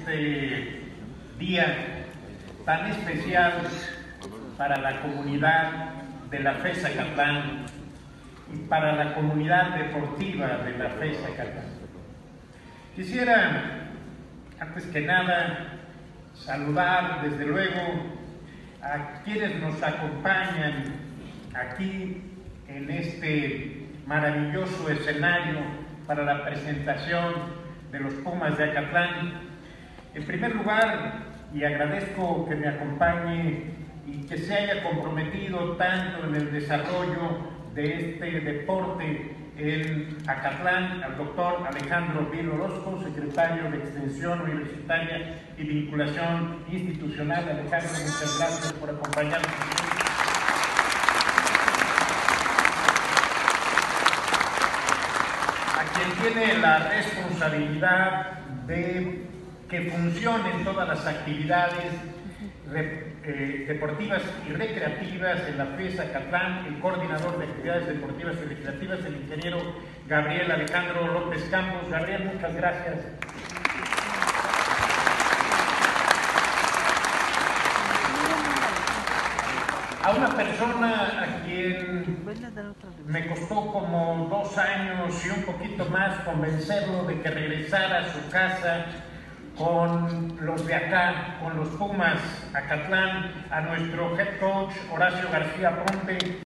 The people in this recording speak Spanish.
este día tan especial para la comunidad de la FE Zacatlán y para la comunidad deportiva de la FE Zacatlán. Quisiera, antes que nada, saludar desde luego a quienes nos acompañan aquí en este maravilloso escenario para la presentación de los Pumas de Acatlán. En primer lugar, y agradezco que me acompañe y que se haya comprometido tanto en el desarrollo de este deporte en Acatlán, al doctor Alejandro Vil Orozco, secretario de Extensión Universitaria y Vinculación Institucional. Alejandro, muchas gracias por acompañarnos. A quien tiene la responsabilidad de que funcionen todas las actividades deportivas y recreativas en la FE Zacatlán, el coordinador de actividades deportivas y recreativas, el ingeniero Gabriel Alejandro López Campos. Gabriel, muchas gracias. A una persona a quien me costó como 2 años y un poquito más convencerlo de que regresara a su casa con los de acá, con los Pumas Acatlán, a nuestro head coach Horacio García Ponte.